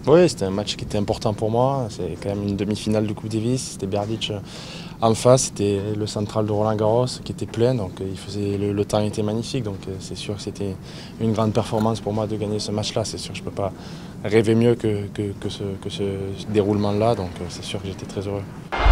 Oui, c'était un match qui était important pour moi. C'est quand même une demi-finale de Coupe Davis. C'était Berdych en face, c'était le central de Roland-Garros qui était plein. Donc le temps était magnifique. Donc c'est sûr que c'était une grande performance pour moi de gagner ce match-là. C'est sûr que je ne peux pas rêver mieux que ce déroulement-là. Donc c'est sûr que j'étais très heureux.